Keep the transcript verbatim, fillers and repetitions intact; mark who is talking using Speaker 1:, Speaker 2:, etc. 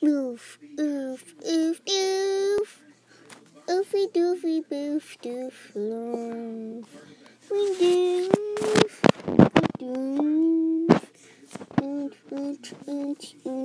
Speaker 1: Oof, oof, oof, oof. Oofy doofy boof doof loof. We doof, we doof. Oot, oot, oot, oot.